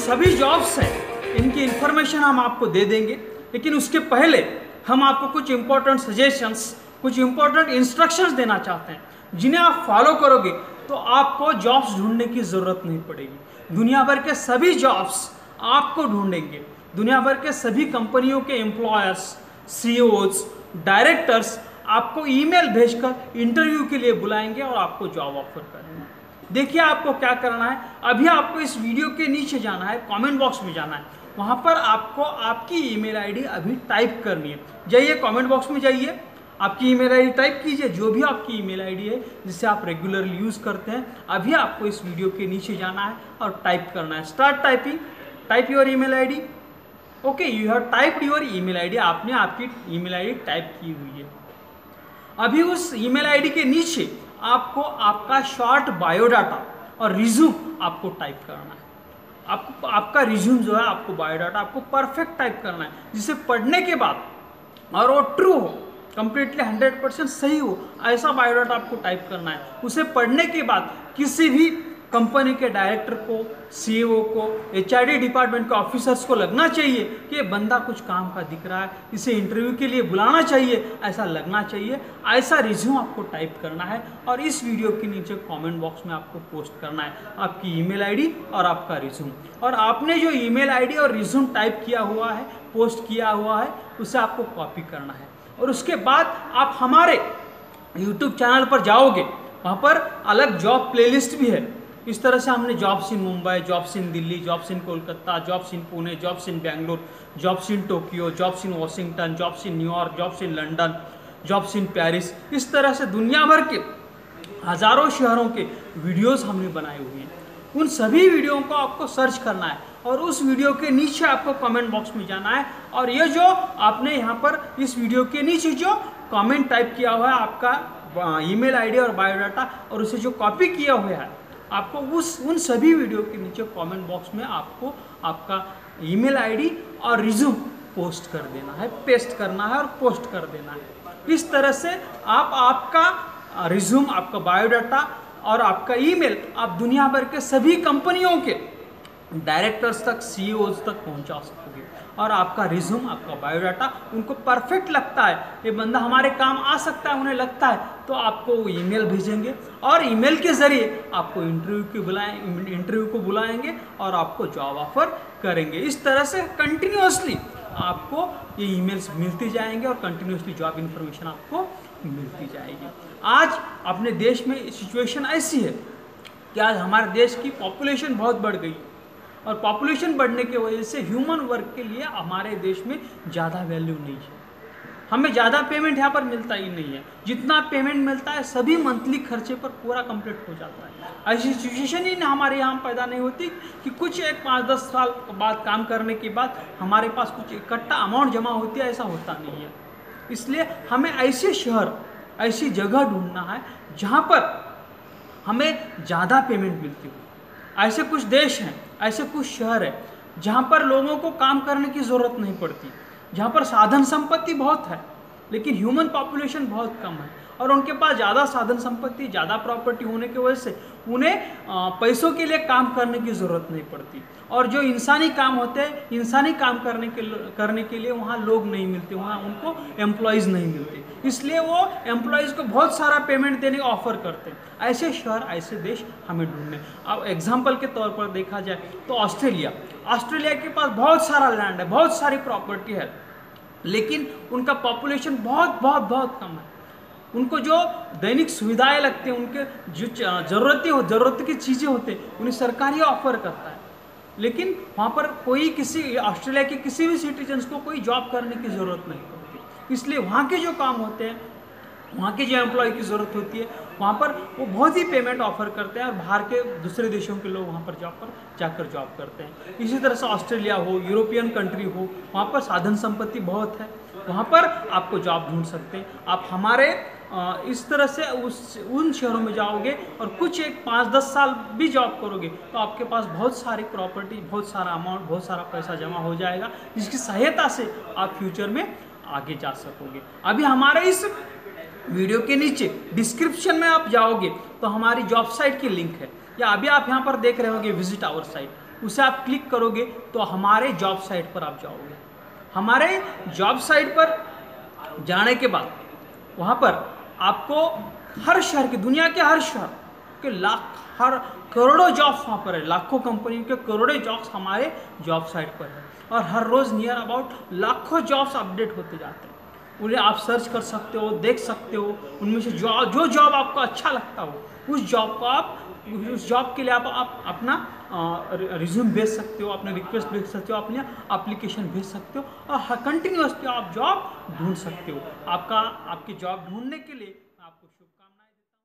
सभी जॉब्स हैं इनकी इन्फॉर्मेशन हम आपको दे देंगे, लेकिन उसके पहले हम आपको कुछ इंपॉर्टेंट सजेशंस, कुछ इंपॉर्टेंट इंस्ट्रक्शंस देना चाहते हैं जिन्हें आप फॉलो करोगे तो आपको जॉब्स ढूंढने की ज़रूरत नहीं पड़ेगी। दुनिया भर के सभी जॉब्स आपको ढूंढेंगे। दुनिया भर के सभी कंपनियों के एम्प्लॉयर्स, सीईओज, डायरेक्टर्स आपको ईमेल भेजकर इंटरव्यू के लिए बुलाएंगे और आपको जॉब ऑफर करेंगे। देखिए आपको क्या करना है। अभी आपको इस वीडियो के नीचे जाना है, कमेंट बॉक्स में जाना है, वहाँ पर आपको आपकी ईमेल आईडी अभी टाइप करनी है। जाइए कमेंट बॉक्स में जाइए, आपकी ईमेल आईडी टाइप कीजिए, जो भी आपकी ईमेल आईडी है जिसे आप रेगुलरली यूज़ करते हैं। अभी आपको इस वीडियो के नीचे जाना है और टाइप करना है। Start typing, type your email ID. Okay, you have typed your email ID. आपने आपकी ईमेल आईडी टाइप की हुई है। अभी उस ईमेल आईडी के नीचे आपको आपका शॉर्ट बायोडाटा और रिज्यूम आपको टाइप करना है। आपको आपका रिज्यूम जो है, आपको बायोडाटा आपको परफेक्ट टाइप करना है, जिसे पढ़ने के बाद और वो ट्रू हो, कंप्लीटली 100% सही हो, ऐसा बायोडाटा आपको टाइप करना है। उसे पढ़ने के बाद किसी भी कंपनी के डायरेक्टर को, सीईओ को, एचआरडी डिपार्टमेंट के ऑफिसर्स को लगना चाहिए कि ये बंदा कुछ काम का दिख रहा है, इसे इंटरव्यू के लिए बुलाना चाहिए, ऐसा लगना चाहिए। ऐसा रिज्यूम आपको टाइप करना है और इस वीडियो के नीचे कमेंट बॉक्स में आपको पोस्ट करना है आपकी ईमेल आईडी और आपका रिज्यूम। और आपने जो ईमेल आईडी और रिज्यूम टाइप किया हुआ है, पोस्ट किया हुआ है, उसे आपको कॉपी करना है। और उसके बाद आप हमारे यूट्यूब चैनल पर जाओगे, वहाँ पर अलग जॉब प्लेलिस्ट भी है। इस तरह से हमने jobs in Mumbai, jobs in Delhi, jobs in Kolkata, jobs in Pune, jobs in Bangalore, jobs in Tokyo, jobs in Washington, jobs in New York, jobs in London, jobs in Paris, इस तरह से दुनिया भर के हज़ारों शहरों के वीडियोस हमने बनाए हुए हैं। उन सभी वीडियो को आपको सर्च करना है और उस वीडियो के नीचे आपको कमेंट बॉक्स में जाना है और ये जो आपने यहाँ पर इस वीडियो के नीचे जो कमेंट टाइप किया हुआ है, आपका ईमेल आईडी और बायोडाटा, और उसे जो कॉपी किया हुआ है, आपको उन सभी वीडियो के नीचे कमेंट बॉक्स में आपको आपका ईमेल आईडी और रिज्यूम पोस्ट कर देना है, पेस्ट करना है और पोस्ट कर देना है। इस तरह से आप आपका रिज्यूम, आपका बायोडाटा और आपका ईमेल आप दुनिया भर के सभी कंपनियों के डायरेक्टर्स तक, सीईओज तक पहुंचा सकोगे। और आपका रिज्यूम, आपका बायोडाटा उनको परफेक्ट लगता है, ये बंदा हमारे काम आ सकता है, उन्हें लगता है, तो आपको वो ईमेल भेजेंगे और ईमेल के ज़रिए आपको इंटरव्यू को बुलाएंगे और आपको जॉब ऑफर करेंगे। इस तरह से कंटिन्यूअसली आपको ये ईमेल्स मिलती जाएंगे और कंटिन्यूअसली जॉब इन्फॉर्मेशन आपको मिलती जाएगी। आज अपने देश में सिचुएशन ऐसी है कि आज हमारे देश की पॉपुलेशन बहुत बढ़ गई और पॉपुलेशन बढ़ने की वजह से ह्यूमन वर्क के लिए हमारे देश में ज़्यादा वैल्यू नहीं है। हमें ज़्यादा पेमेंट यहाँ पर मिलता ही नहीं है। जितना पेमेंट मिलता है सभी मंथली खर्चे पर पूरा कंप्लीट हो जाता है। ऐसी सिचुएशन ही हमारे यहाँ पैदा नहीं होती कि कुछ एक 5-10 साल बाद काम करने के बाद हमारे पास कुछ इकट्ठा अमाउंट जमा होती है, ऐसा होता नहीं है। इसलिए हमें ऐसे शहर, ऐसी जगह ढूंढना है जहाँ पर हमें ज़्यादा पेमेंट मिलती हो। ऐसे कुछ देश हैं, ऐसे कुछ शहर है जहाँ पर लोगों को काम करने की ज़रूरत नहीं पड़ती, जहाँ पर साधन संपत्ति बहुत है लेकिन ह्यूमन पॉपुलेशन बहुत कम है और उनके पास ज़्यादा साधन संपत्ति, ज़्यादा प्रॉपर्टी होने की वजह से उन्हें पैसों के लिए काम करने की ज़रूरत नहीं पड़ती। और जो इंसानी काम होते हैं, इंसानी काम करने के लिए वहाँ लोग नहीं मिलते, वहाँ उनको एम्प्लॉयज़ नहीं मिलते, इसलिए वो एम्प्लॉयज़ को बहुत सारा पेमेंट देने का ऑफर करते हैं। ऐसे शहर, ऐसे देश हमें ढूंढने। अब एग्जाम्पल के तौर पर देखा जाए तो ऑस्ट्रेलिया के पास बहुत सारा लैंड है, बहुत सारी प्रॉपर्टी है, लेकिन उनका पॉपुलेशन बहुत कम है। उनको जो दैनिक सुविधाएं लगती हैं, उनके जो ज़रूरत की चीज़ें होते हैं, उन्हें सरकारी ऑफर करता है, लेकिन वहाँ पर कोई ऑस्ट्रेलिया के किसी भी सिटीजन्स को कोई जॉब करने की ज़रूरत नहीं पड़ती। इसलिए वहाँ के जो काम होते हैं, वहाँ के जो एम्प्लॉय की ज़रूरत होती है, वहाँ पर वो बहुत ही पेमेंट ऑफर करते हैं और बाहर के दूसरे देशों के लोग वहाँ पर जाकर जॉब करते हैं। इसी तरह से ऑस्ट्रेलिया हो, यूरोपियन कंट्री हो, वहाँ पर साधन संपत्ति बहुत है, वहाँ पर आपको जॉब ढूंढ सकते हैं। आप हमारे इस तरह से उन शहरों में जाओगे और कुछ एक 5-10 साल भी जॉब करोगे तो आपके पास बहुत सारी प्रॉपर्टी, बहुत सारा अमाउंट, बहुत सारा पैसा जमा हो जाएगा, जिसकी सहायता से आप फ्यूचर में आगे जा सकोगे। अभी हमारे इस वीडियो के नीचे डिस्क्रिप्शन में आप जाओगे तो हमारी जॉब साइट की लिंक है, या अभी आप यहाँ पर देख रहे होंगे विजिट आवर साइट, उसे आप क्लिक करोगे तो हमारे जॉब साइट पर आप जाओगे। हमारे जॉब साइट पर जाने के बाद वहाँ पर आपको हर शहर के, दुनिया के हर शहर के हर करोड़ों जॉब्स वहाँ पर है, लाखों कंपनियों के करोड़ों जॉब्स हमारे जॉब साइट पर है और हर रोज़ नियर अबाउट लाखों जॉब्स अपडेट होते जाते हैं। उन्हें आप सर्च कर सकते हो, देख सकते हो, उनमें से जो जॉब आपको अच्छा लगता हो उस जॉब के लिए आप अपना रिज्यूम भेज सकते हो, अपने रिक्वेस्ट भेज सकते हो, अपने एप्लीकेशन भेज सकते हो और कंटिन्यूसली आप जॉब ढूंढ सकते हो। आपके जॉब ढूंढने के लिए आपको शुभकामनाएं।